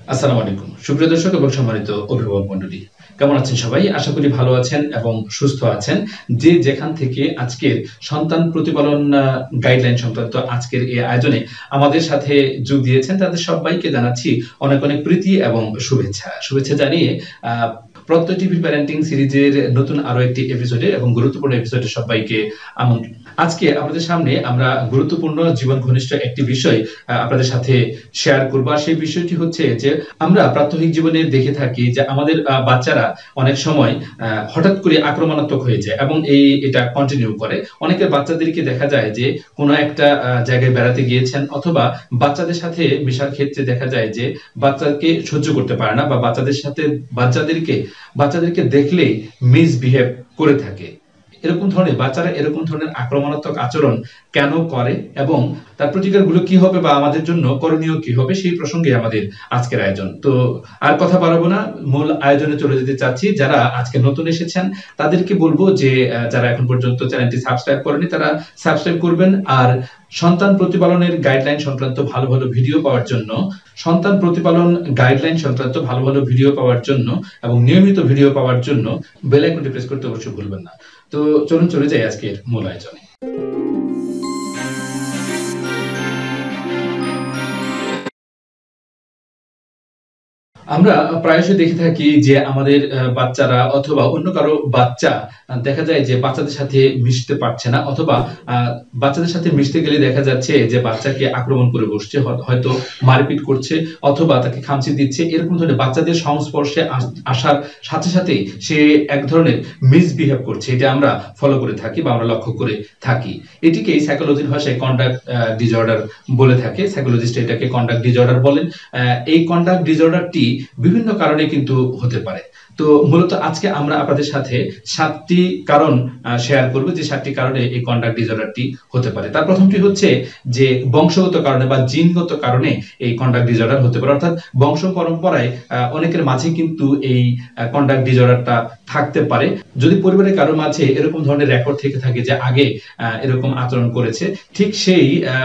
আসসালামু আলাইকুম সুপ্রিয় দর্শক এবং সম্মানিত অভিভাবক মণ্ডলী, কেমন আছেন সবাই? আশা করি ভালো আছেন এবং সুস্থ আছেন। যে যেখান থেকে আজকের সন্তান প্রতিপালন গাইডলাইন সংক্রান্ত আজকের এই আয়োজনে আমাদের সাথে যোগ দিয়েছেন তাদের সবাইকে জানাচ্ছি অনেক অনেক প্রীতি এবং শুভেচ্ছা জানিয়ে প্রত্যয় টিভি প্যারেন্টিং সিরিজের নতুন আরো একটি এপিসোডে এবং গুরুত্বপূর্ণ এপিসোডে সবাইকে আমন্ত্রণ। আজকে আপনাদের সামনে আমরা গুরুত্বপূর্ণ জীবন ঘনিষ্ঠ একটি বিষয় আপনাদের সাথে শেয়ার করব। আর সেই বিষয়টি হচ্ছে যে আমরা প্রাত্যহিক জীবনে দেখে থাকি যে আমাদের বাচ্চারা অনেক সময় হঠাৎ করে আক্রমণাত্মক হয়ে যায় এবং এটা কন্টিনিউ করে। অনেকের বাচ্চাদেরকে দেখা যায় যে কোনো একটা জায়গায় বেড়াতে গিয়েছেন অথবা বাচ্চাদের সাথে মেশার ক্ষেত্রে দেখা যায় যে বাচ্চাকে সহ্য করতে পারে না বা বাচ্চাদেরকে দেখলেই মিসবিহেভ করে থাকে। বাচ্চারা এরকম ধরনের আক্রমণাত্মক আচরণ কেন করে এবং তার প্রতিকারগুলো কি হবে বা আমাদের জন্য করণীয় কি হবে সেই প্রসঙ্গে আমাদের আজকের আয়োজন। তো আর কথা বাড়াবো না, মূল আয়োজনে চলে যেতে চাচ্ছি। যারা আজকে নতুন এসেছেন তাদেরকে বলবো যে যারা এখন পর্যন্ত চ্যানেলটি সাবস্ক্রাইব করেনি তারা সাবস্ক্রাইব করবেন। আর সন্তান প্রতিপালনের গাইডলাইন সংক্রান্ত ভালো ভালো ভিডিও পাওয়ার জন্য এবং নিয়মিত ভিডিও পাওয়ার জন্য বেল আইকনটি প্রেস করতে অবশ্যই ভুলবেন না। তো চলুন চলে যাই আজকের মূল আয়োজনে। আমরা প্রায়শই দেখে থাকি যে আমাদের বাচ্চারা অথবা অন্য কারো বাচ্চা দেখা যায় যে বাচ্চাদের সাথে মিশতে পারছে না অথবা বাচ্চাদের সাথে মিশতে গেলে দেখা যাচ্ছে যে বাচ্চাকে আক্রমণ করে বসছে, হয়তো মারপিট করছে অথবা তাকে খামচি দিচ্ছে। এরকম ধরনের বাচ্চাদের সংস্পর্শে আসার সাথে সাথে সে এক ধরনের মিসবিহেভ করছে। এটা আমরা ফলো করে থাকি বা আমরা লক্ষ্য করে থাকি। এটিকেই সাইকোলজির ভাষায় কন্ডাক্ট ডিসঅর্ডার বলে থাকে। সাইকোলজিস্ট এটাকে কন্ডাক্ট ডিসঅর্ডার বলেন। এই কন্ডাক্ট ডিসঅর্ডারটি বিভিন্ন কারণে কিন্তু হতে পারে। তো মূলত আজকে আমরা আপনাদের সাথে 7টি কারণ শেয়ার করব যে 7টি কারণে এই কন্ডাক্ট ডিসঅর্ডারটি হতে পারে। তার প্রথমটি হচ্ছে যে বংশগত কারণে বা জিনগত কারণে এই কন্ডাক্ট ডিসঅর্ডার হতে পারে। অর্থাৎ বংশ পরম্পরায় অনেকের মাঝে কিন্তু এই কন্ডাক্ট ডিসঅর্ডারটা থাকতে পারে। যদি পরিবারের কারো মাঝে এরকম ধরনের রেকর্ড থেকে থাকে যে আগে এরকম আচরণ করেছে, ঠিক সেই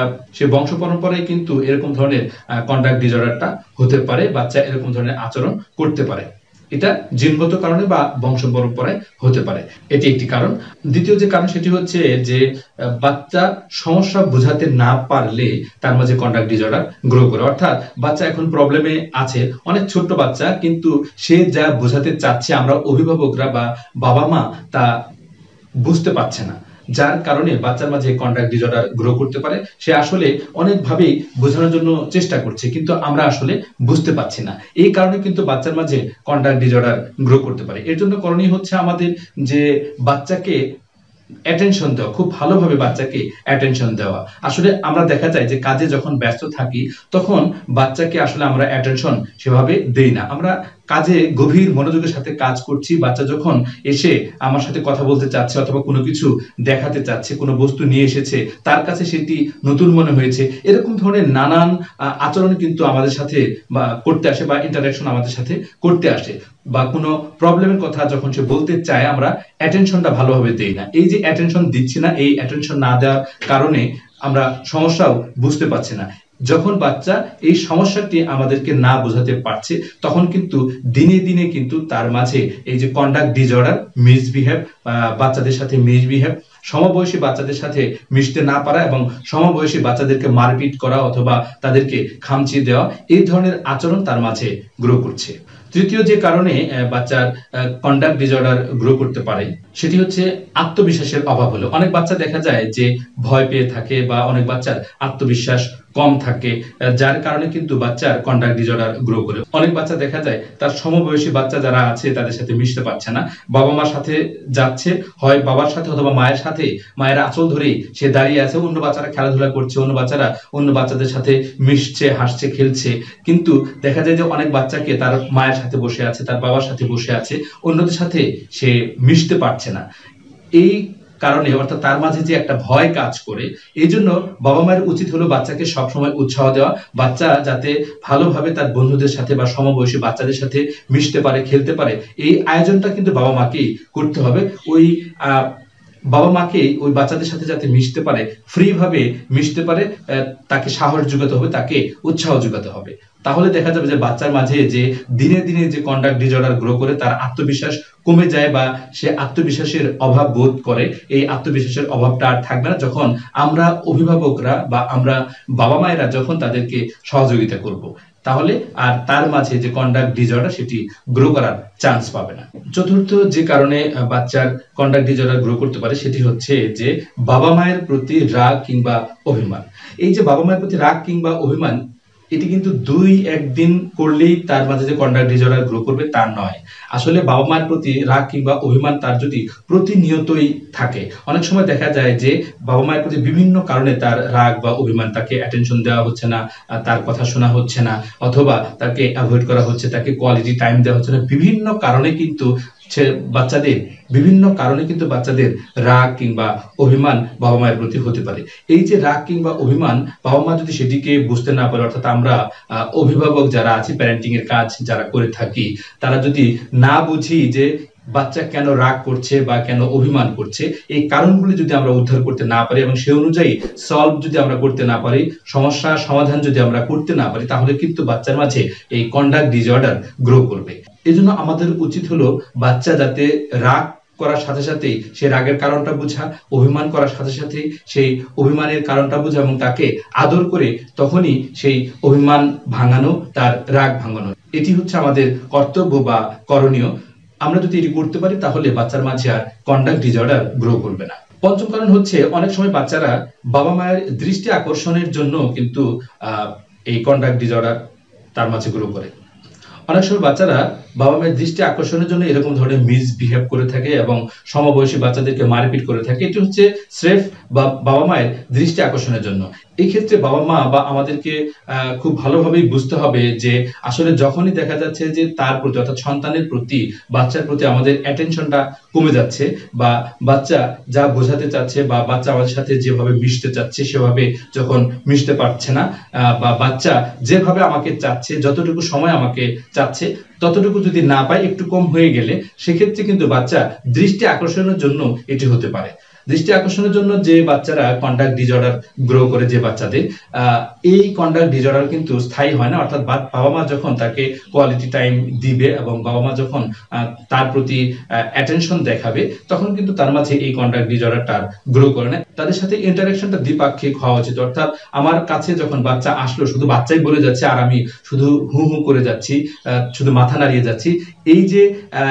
বংশ পরম্পরায় কিন্তু এরকম ধরনের কন্ডাক্ট ডিসঅর্ডারটা হতে পারে। বাচ্চা এরকম ধরনের আচরণ করতে পারে। এটা জিনগত কারণে বা বংশ পরম্পরায় হতে পারে। এটি একটি কারণ। দ্বিতীয় যে কারণ সেটি হচ্ছে যে বাচ্চা সমস্যা বোঝাতে না পারলে তার মাঝে কন্ডাক্ট ডিসঅর্ডার গ্রো করে। অর্থাৎ বাচ্চা এখন প্রবলেমে আছে, অনেক ছোট্ট বাচ্চা, কিন্তু সে যা বোঝাতে চাচ্ছে আমরা অভিভাবকরা বা বাবা মা তা বুঝতে পারছে না, যার কারণে বাচ্চার মাঝে কন্ডাক্ট ডিসঅর্ডার গ্রো করতে পারে। সে আসলে অনেকভাবেই বোঝানোর জন্য চেষ্টা করছে কিন্তু আমরা আসলে বুঝতে পারছি না। এই কারণে কিন্তু বাচ্চার মাঝে কন্ডাক্ট ডিসঅর্ডার গ্রো করতে পারে। এর জন্য করণীয় হচ্ছে আমাদের যে বাচ্চাকে অ্যাটেনশন দেওয়া, খুব ভালোভাবে বাচ্চাকে অ্যাটেনশন দেওয়া। আসলে আমরা দেখা যায় যে কাজে যখন ব্যস্ত থাকি তখন বাচ্চাকে আসলে আমরা অ্যাটেনশন সেভাবে দেই না। আমরা কাজে গভীর মনোযোগের সাথে কাজ করছি, বাচ্চা যখন এসে আমার সাথে কথা বলতে চাচ্ছে অথবা কোনো কিছু দেখাতে চাচ্ছে, কোনো বস্তু নিয়ে এসেছে, তার কাছে সেটি নতুন মনে হয়েছে, এরকম ধরনের নানান আচরণ কিন্তু আমাদের সাথে বা করতে আসে বা ইন্টারাকশন আমাদের সাথে করতে আসে। বা কোনো প্রবলেমের কথা যখন সে বলতে চায় আমরা অ্যাটেনশনটা ভালোভাবে দেই না। এই যে অ্যাটেনশন দিচ্ছি না, এই অ্যাটেনশন না দেওয়ার কারণে আমরা সমস্যাও বুঝতে পারছি না। যখন বাচ্চা এই সমস্যাটি আমাদেরকে না বোঝাতে পারছে তখন কিন্তু দিনে দিনে কিন্তু তার মাঝে এই যে কন্ডাক্ট ডিসঅর্ডার, মিসবিহেভ, বাচ্চাদের সাথে মিসবিহেভ, সমবয়সী বাচ্চাদের সাথে মিশতে না পারা এবং সমবয়সী বাচ্চাদেরকে মারপিট করা অথবা তাদেরকে খামচি দেওয়া, এই ধরনের আচরণ তার মাঝে গ্রো করছে। তৃতীয় যে কারণে বাচ্চার কন্ডাক্ট ডিসঅর্ডার গ্রো করতে পারে সেটি হচ্ছে আত্মবিশ্বাসের অভাব হলো। অনেক বাচ্চা দেখা যায় যে ভয় পেয়ে থাকে বা অনেক বাচ্চার আত্মবিশ্বাস কম থাকে, যার কারণে কিন্তু বাচ্চার কন্ডাক্ট ডিসঅর্ডার গ্রো করে। অনেক বাচ্চা দেখা যায় তার সমবয়সী বাচ্চা যারা আছে তাদের সাথে মিশতে পারছে না। বাবা মার সাথে যাচ্ছে, হয় বাবার সাথে অথবা মায়ের সাথে, মায়ের আঁচল ধরেই সে দাঁড়িয়ে আছে, অন্য বাচ্চারা খেলাধুলা করছে, অন্য বাচ্চারা অন্য বাচ্চাদের সাথে মিশছে, হাসছে, খেলছে, কিন্তু দেখা যায় যে অনেক বাচ্চাকে তার মায়ের সাথে বসে আছে, তার বাবার সাথে বসে আছে, অন্যদের সাথে সে মিশতে পারছে না। এই কারণে অর্থাৎ তার মাঝে যে একটা ভয় কাজ করে, এই জন্য বাবা মায়ের উচিত হলো বাচ্চাকে সবসময় উৎসাহ দেওয়া, বাচ্চা যাতে ভালোভাবে তার বন্ধুদের সাথে বা সমবয়সী বাচ্চাদের সাথে মিশতে পারে, খেলতে পারে, এই আয়োজনটা কিন্তু বাবা মাকেই করতে হবে। ওই বাবা মাকে ওই বাচ্চাদের সাথে যাতে মিশতে পারে, ফ্রি ভাবে মিশতে পারে, তাকে সাহস যোগাতে হবে, তাকে উৎসাহ যোগাতে হবে। তাহলে দেখা যাবে যে বাচ্চার মাঝে যে দিনে দিনে যে কন্ডাক্ট ডিসঅর্ডার গ্রো করে, তার আত্মবিশ্বাস কমে যায় বা সে আত্মবিশ্বাসের অভাব বোধ করে। এই আত্মবিশ্বাসের অভাবটা আর থাকবে না যখন আমরা অভিভাবকরা বা আমরা বাবা মায়েরা যখন তাদেরকে সহযোগিতা করব, তাহলে আর তার মাঝে যে কন্ডাক্ট ডিসঅর্ডার সেটি গ্রো করার চান্স পাবে না। চতুর্থ যে কারণে বাচ্চার কন্ডাক্ট ডিসঅর্ডার গ্রো করতে পারে সেটি হচ্ছে যে বাবা মায়ের প্রতি রাগ কিংবা অভিমান। এই যে বাবা মায়ের প্রতি রাগ কিংবা অভিমান, এটি কিন্তু 2-1 দিন করলেই তার মাঝে যে কন্ডাক্ট ডিসঅর্ডার গ্রো করবে তা নয়। আসলে বাবা মায়ের প্রতি রাগ কিংবা অভিমান তার যদি প্রতিনিয়তই থাকে, অনেক সময় দেখা যায় যে বাবা মায়ের প্রতি বিভিন্ন কারণে তার রাগ বা অভিমান, তাকে অ্যাটেনশন দেওয়া হচ্ছে না, তার কথা শোনা হচ্ছে না, অথবা তাকে অ্যাভয়েড করা হচ্ছে, তাকে কোয়ালিটি টাইম দেওয়া হচ্ছে না, বিভিন্ন কারণে কিন্তু বাচ্চাদের রাগ কিংবা অভিমান বাবা মায়ের প্রতি হতে পারে। এই যে রাগ কিংবা অভিমান, বাবা মা যদি সেটিকে বুঝতে না পারে, অর্থাৎ আমরা অভিভাবক যারা আছি, প্যারেন্টিং এর কাজ যারা করে থাকি, তারা যদি না বুঝি যে বাচ্চা কেন রাগ করছে বা কেন অভিমান করছে, এই কারণগুলি যদি আমরা উদ্ধার করতে না পারি এবং সে অনুযায়ী সলভ যদি আমরা করতে না পারি, সমস্যার সমাধান যদি আমরা করতে না পারি, তাহলে কিন্তু বাচ্চার মাঝে এই কন্ডাক্ট ডিসঅর্ডার গ্রো করবে। এজন্য আমাদের উচিত হলো বাচ্চা যাতে রাগ করার সাথে সাথেই সে রাগের কারণটা বোঝা, অভিমান করার সাথে সাথেই সেই অভিমানের কারণটা বোঝা এবং তাকে আদর করে তখনই সেই অভিমান ভাঙানো, তার রাগ ভাঙানো। এটি হচ্ছে আমাদের কর্তব্য বা করণীয়। আমরা যদি এটি করতে পারি তাহলে বাচ্চার মাঝে আর কন্ডাক্ট ডিসঅর্ডার গ্রো করবে না। পঞ্চম কারণ হচ্ছে অনেক সময় বাচ্চারা বাবা মায়ের দৃষ্টি আকর্ষণের জন্য কিন্তু এই কন্ডাক্ট ডিসঅর্ডার তার মাঝে গ্রো করে। অনেক সময় বাচ্চারা বাবা মায়ের দৃষ্টি আকর্ষণের জন্য এরকম ধরনের মিসবিহেভ করে থাকে এবং সমবয়সী বাচ্চাদেরকে মারপিট করে থাকে। এটি হচ্ছে স্রেফ বাবা মায়ের দৃষ্টি আকর্ষণের জন্য। এই ক্ষেত্রে বাবা মা বা আমাদেরকে খুব ভালোভাবেই বুঝতে হবে যে আসলে যখনই দেখা যাচ্ছে যে তার প্রতি, অর্থাৎ সন্তানের প্রতি, বাচ্চার প্রতি আমাদের অ্যাটেনশনটা কমে যাচ্ছে, বা বাচ্চা যা বোঝাতে চাচ্ছে বা বাচ্চা আমাদের সাথে যেভাবে মিশতে চাচ্ছে সেভাবে যখন মিশতে পারছে না, বা বাচ্চা যেভাবে আমাকে চাচ্ছে, যতটুকু সময় আমাকে চাচ্ছে ততটুকু যদি না পায়, একটু কম হয়ে গেলে, সেক্ষেত্রে কিন্তু বাচ্চা দৃষ্টি আকর্ষণের জন্য এটি হতে পারে। দৃষ্টি আকর্ষণের জন্য যে বাচ্চারা কন্ডাক্ট ডিসঅর্ডার গ্রো করে, যে বাচ্চাদের এই কন্ডাক্ট ডিসঅর্ডার কিন্তু স্থায়ী হয় না। অর্থাৎ বাবা মা যখন তাকে কোয়ালিটি টাইম দিবে এবং বাবা মা যখন তার প্রতি অ্যাটেনশন দেখাবে, তখন কিন্তু তার মাঝে এই কন্ডাক্ট ডিসঅর্ডারটা গ্রো করে না। তাদের সাথে ইন্টারাকশনটা দ্বিপাক্ষিক হওয়া উচিত। অর্থাৎ আমার কাছে যখন বাচ্চা আসলো, শুধু বাচ্চাই বলে যাচ্ছে আর আমি শুধু হু হু করে যাচ্ছি, শুধু মাথা নাড়িয়ে যাচ্ছি, এই যে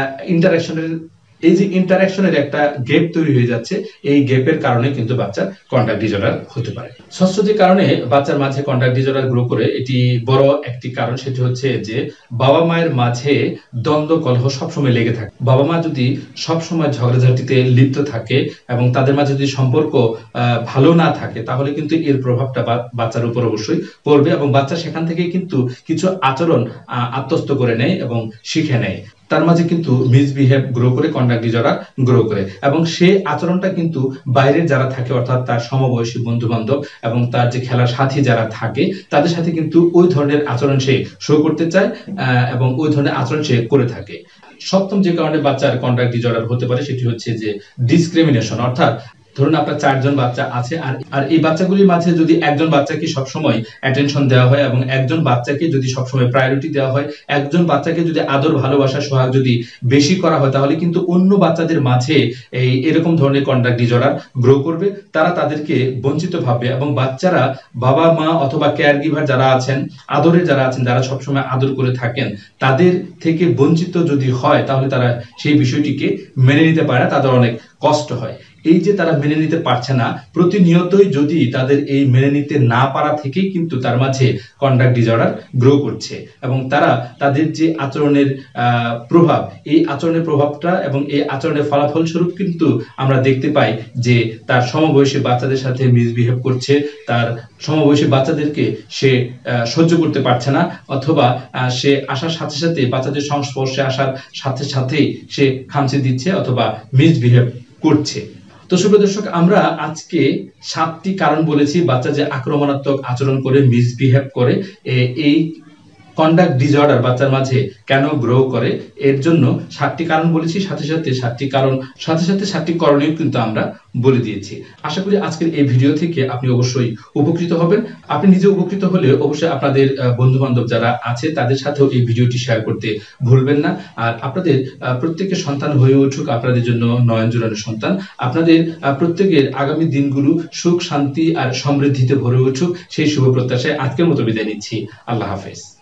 ইন্টারাকশনের একটা গ্যাপ তৈরি হয়ে যাচ্ছে, এই গ্যাপের কারণে কিন্তু বাচ্চার কন্ডাক্ট ডিসঅর্ডার হতে পারে। ষষ্ঠ যে কারণে বাচ্চার মাঝে কন্ডাক্ট ডিসঅর্ডার গ্রো করে, এটি বড় একটি কারণ, সেটি হচ্ছে যে বাবা মায়ের মাঝে দ্বন্দ্ব কলহ সবসময় লেগে থাকে। বাবা মা যদি সবসময় ঝগড়াঝাটিতে লিপ্ত থাকে এবং তাদের মাঝে যদি সম্পর্ক ভালো না থাকে, তাহলে কিন্তু এর প্রভাবটা বাচ্চার উপর অবশ্যই পড়বে এবং বাচ্চা সেখান থেকে কিন্তু কিছু আচরণ আত্মস্থ করে নেয় এবং শিখে নেয়। তার মাঝে কিন্তু মিসবিহেভ গ্রো করে, কন্ডাক্ট ডিসঅর্ডার গ্রো করে, এবং সে আচরণটা কিন্তু বাইরের যারা থাকে, অর্থাৎ তার সমবয়সী বন্ধু বান্ধব এবং তার যে খেলার সাথী যারা থাকে, তাদের সাথে কিন্তু ওই ধরনের আচরণ সে শো করতে চায় এবং ওই ধরনের আচরণ সে করে থাকে। সপ্তম যে কারণে বাচ্চার কন্ডাক্ট ডিসঅর্ডার হতে পারে সেটি হচ্ছে যে ডিসক্রিমিনেশন। অর্থাৎ ধরুন আপনার 4 জন বাচ্চা আছে, আর এই বাচ্চাগুলির মাঝে যদি একজন বাচ্চাকে সবসময় অ্যাটেনশন দেওয়া হয় এবং একজন বাচ্চাকে যদি সবসময় প্রায়োরিটি দেওয়া হয়, একজন বাচ্চাকে যদি আদর, ভালোবাসা, সোহাগ যদি বেশি করা হয়, তাহলে কিন্তু অন্য বাচ্চাদের মাঝে এরকম ধরনের কন্ডাক্ট ডিসঅর্ডার গ্রো করবে। তারা তাদেরকে বঞ্চিত ভাববে এবং বাচ্চারা বাবা মা অথবা কেয়ার গিভার যারা আছেন, আদরের যারা আছেন, যারা সবসময় আদর করে থাকেন, তাদের থেকে বঞ্চিত যদি হয়, তাহলে তারা সেই বিষয়টিকে মেনে নিতে পারে না, তাদের অনেক কষ্ট হয়। এই যে তারা মেনে নিতে পারছে না, প্রতিনিয়তই যদি তাদের এই মেনে নিতে না পারা থেকেই কিন্তু তার মাঝে কন্ডাক্ট ডিসঅর্ডার গ্রো করছে এবং তারা তাদের যে আচরণের প্রভাব, এই আচরণের প্রভাবটা এবং এই আচরণের ফলাফল স্বরূপ কিন্তু আমরা দেখতে পাই যে তার সমবয়সী বাচ্চাদের সাথে মিসবিহেভ করছে, তার সমবয়সী বাচ্চাদেরকে সে সহ্য করতে পারছে না, অথবা সে আসার সাথে সাথে, বাচ্চাদের সংস্পর্শে আসার সাথে সাথেই সে খামচে দিচ্ছে অথবা মিসবিহেভ করছে। তো সুপ্রিয় দর্শক, আমরা আজকে 7টি কারণ বলেছি বাচ্চা যে আক্রমণাত্মক আচরণ করে, মিসবিহেভ করে। এই কন্ডাক্ট ডিসঅর্ডার বাচ্চার মাঝে কেন গ্রো করে, এর জন্য 7টি কারণ বলেছি, সাথে সাথে 7টি করণীয় কিন্তু আমরা বলে দিয়েছি। আশা করি আজকের এই ভিডিও থেকে আপনি অবশ্যই উপকৃত হবেন। আপনি নিজে উপকৃত হলে অবশ্যই আপনাদের বন্ধু বান্ধব যারা আছে তাদের সাথেও এই ভিডিওটি শেয়ার করতে ভুলবেন না। আর আপনাদের প্রত্যেকের সন্তান হয়ে উঠুক আপনাদের জন্য নয়ন জোড়ানো সন্তান। আপনাদের প্রত্যেকের আগামী দিনগুলো সুখ শান্তি আর সমৃদ্ধিতে ভরে উঠুক, সেই শুভ প্রত্যাশায় আজকের মতো বিদায় নিচ্ছি। আল্লাহ হাফেজ।